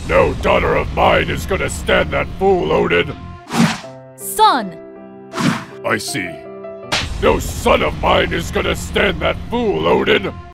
No daughter of mine is gonna stand that fool, Odin! Son! I see. No son of mine is gonna stand that fool, Odin!